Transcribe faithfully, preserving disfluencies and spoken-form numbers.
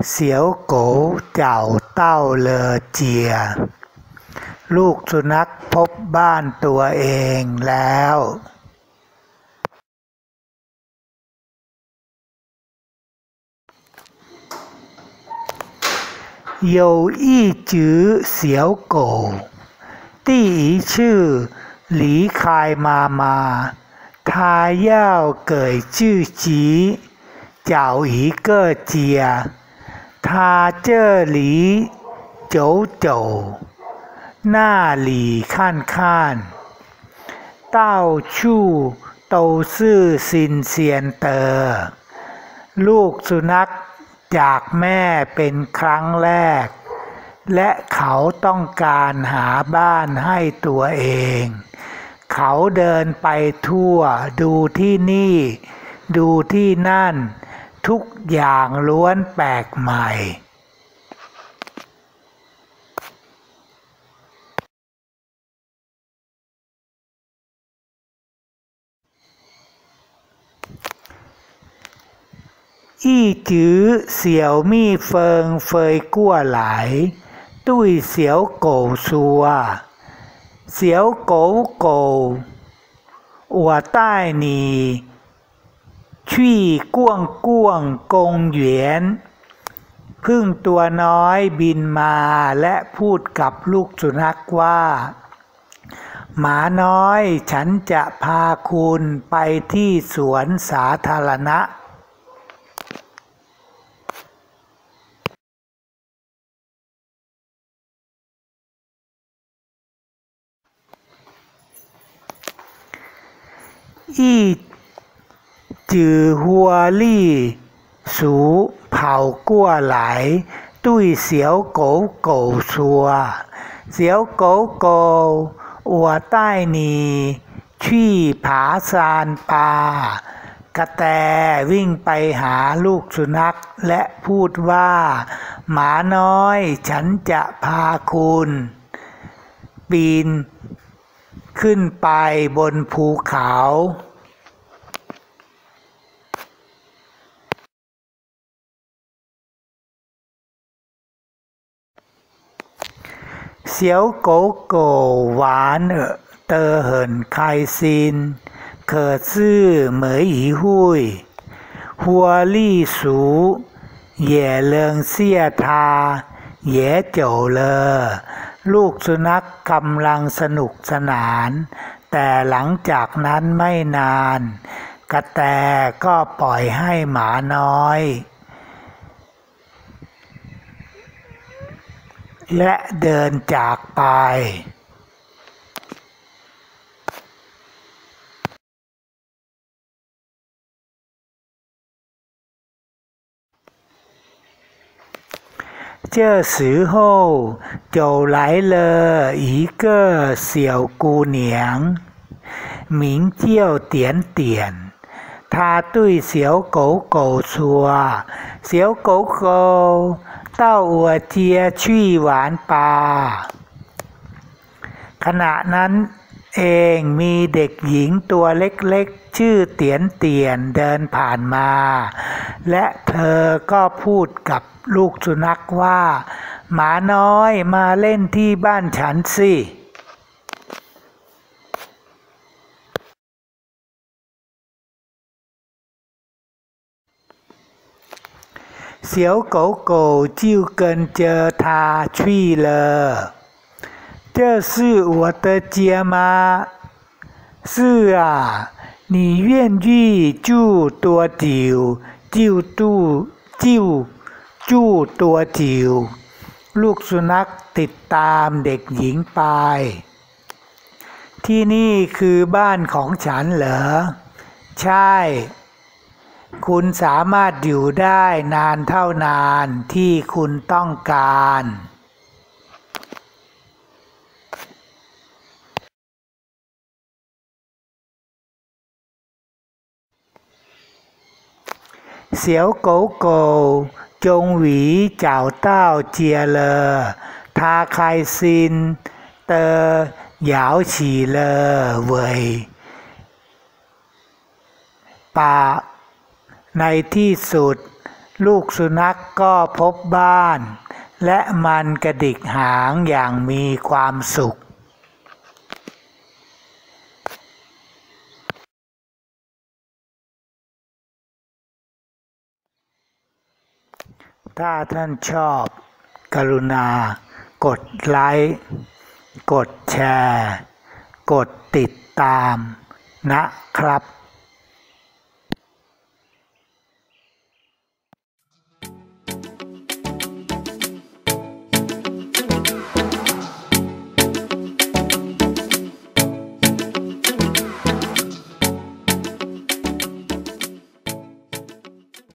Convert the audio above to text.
เสียวโกวเจ้าเต้าเลอเจียลูกสุนัขพบบ้านตัวเองแล้ว有一只小狗第一次离开妈妈它要给自己找一个家它这里走走那里看看到处都是新鲜的ลูกสุนัขจากแม่เป็นครั้งแรกและเขาต้องการหาบ้านให้ตัวเองเขาเดินไปทั่วดูที่นี่ดูที่นั่นทุกอย่างล้วนแปลกใหม่一只小蜜蜂飞过来对小狗说小狗狗我带你去逛逛公园ผึ้งตัวน้อยบินมาและพูดกับลูกสุนัขว่าหมาน้อยฉันจะพาคุณไปที่สวนสาธารณะ一只狐狸鼠跑过来对小狗狗说小狗狗我带你去爬山吧กระแตวิ่งไปหาลูกสุนัขและพูดว่าหมาน้อยฉันจะพาคุณปีนขึ้นไปบนภูเขา小狗狗玩得很开心可是没一会狐狸鼠也扔下它也走了ลูกสุนัขกำลังสนุกสนานแต่หลังจากนั้นไม่นานกระแตก็ปล่อยให้หมาน้อยและเดินจากไป这时候就来了一个小姑娘名叫点点她对小狗狗说小狗狗到我家去玩吧ขณะนั้นเองมีเด็กหญิงตัวเล็กๆชื่อเตียนเตียนเดินผ่านมาและเธอก็พูดกับลูกสุนัขว่าหมาน้อยมาเล่นที่บ้านฉันสิ小狗狗就跟着它去了这是我的家吗是啊你愿意住多久就住就住多久ลูกสุนัขติดตามเด็กหญิงไปที่นี่คือบ้านของฉันเหรอใช่คุณสามารถอยู่ได้นานเท่านานที่คุณต้องการ小狗狗终于找到家了它开心地摇起了尾巴ในที่สุดลูกสุนัขก็พบบ้านและมันกระดิกหางอย่างมีความสุขถ้าท่านชอบกรุณากดไลค์กดแชร์กดติดตามนะครับ